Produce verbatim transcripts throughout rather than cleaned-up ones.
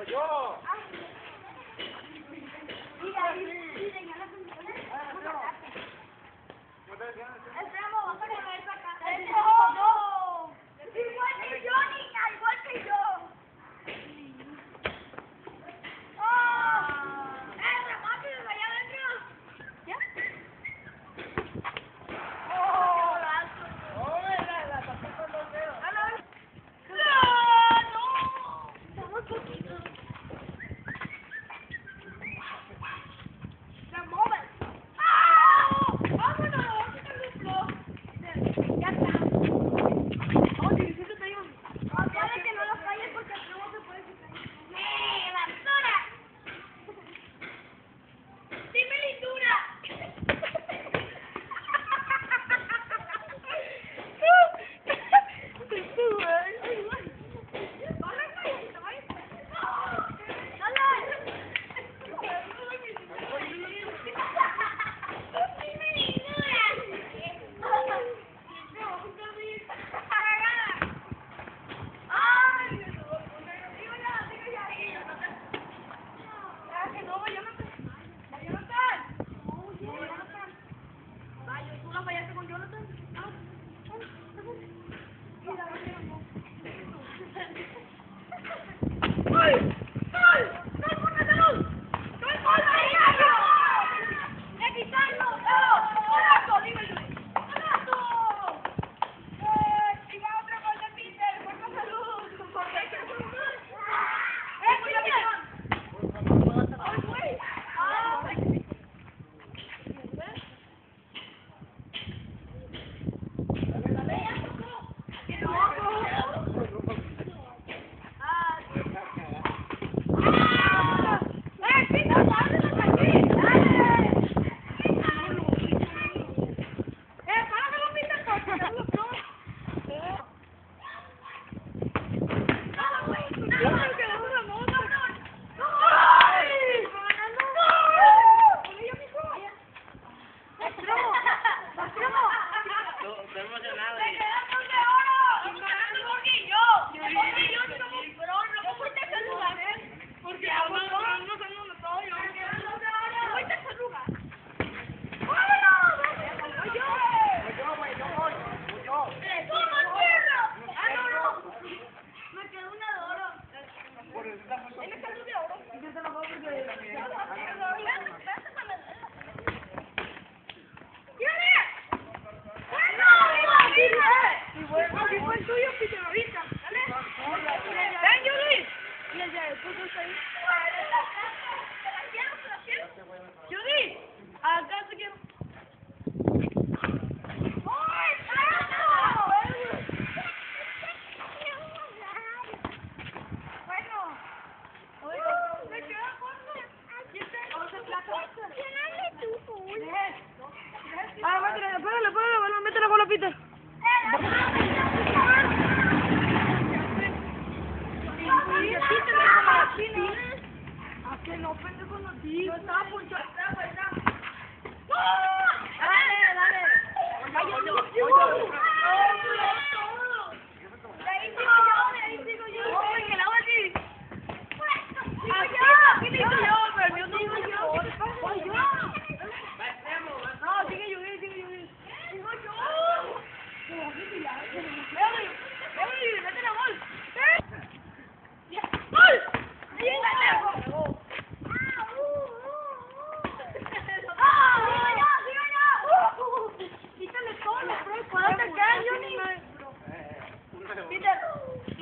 yo. Esperamos, vamos a ver para acá. ¡No! Igual que yo, niña, igual que yo. ¡Oh! ¡Eh, rápido, allá adentro! ¿Ya? ¡Oh! ¡Oye, la, la tapé con los dedos! ¡No! ¡No! Estamos poquitos. ¡Se mueven! ¡Ah! ¡Vámonos! Ya está. Vamos, si necesito te digo. Puede que no lo falles porque no se puede quitar. ¡Eh, basura! ¡Dime lindura! Judy, acá te quiero. Ah, métele, pégale, pégale, métele con la pita. ¿A que no, pendejo, no digo? Yo estaba punchando, dale, dale. Ay, yo, yo, yo. De ahí sigo yo, de ahí sigo yo. Oye, que la voy a decir. Aquí digo yo, pero yo no digo yo. Ay, yo. No, sigue yo, sigue yo. Digo yo. Véale, véale, date la gol. ¡Gol! ¡Ahí está! Quítale todo, bro. ¿Cuándo te quedas, Johnny? Quítalo.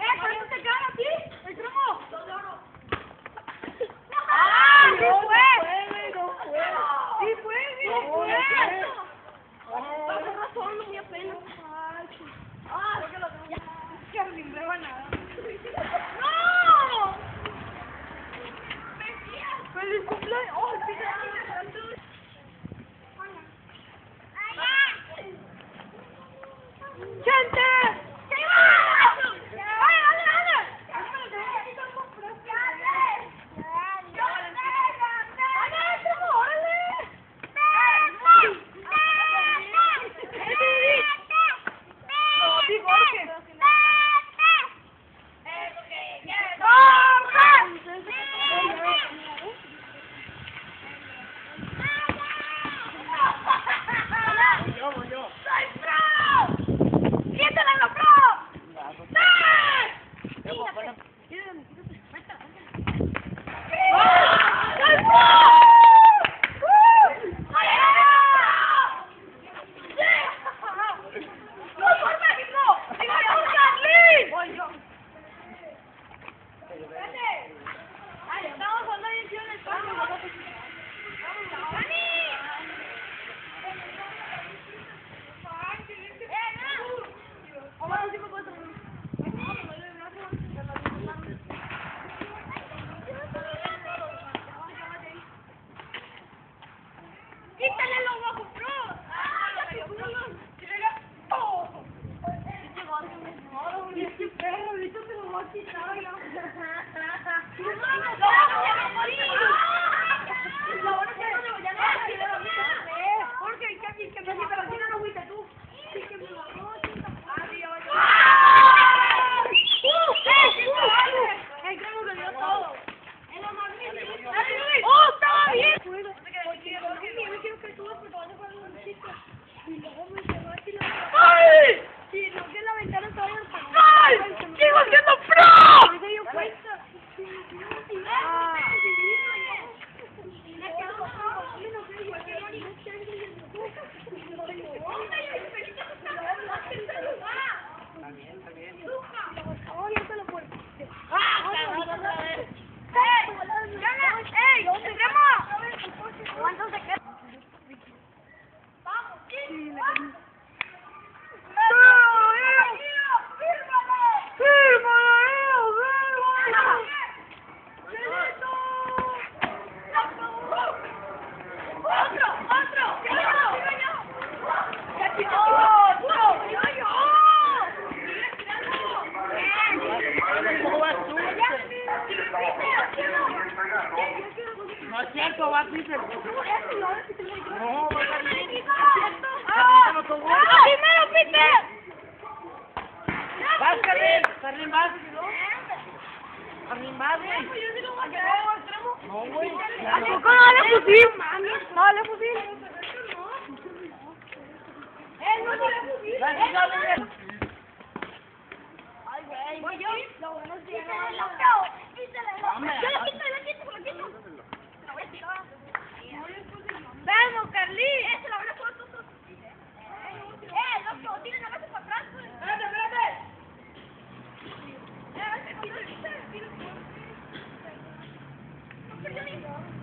No es cierto, va Peter. No, va Carlín. ¡Ah! Carlín, ¡Primero, Peter! vas, Carlín. Carlín, vas. Carlín, vas, güey. No, güey. ¿A poco no vale fusil? No vale fusil. ¡Eh, no vale fusil! Vas, Carlín. Ay, güey. Voy yo. Lo bueno es que no lo Yo lo quito, lo quito, lo quito. Lo voy a tirar. Vamos, Carly. Eh, se lo habrá puesto tú. Eh, loco, tira la mesa para atrás. Espérate, espérate. Eh, tira, tira, tira. No, pero yo mismo.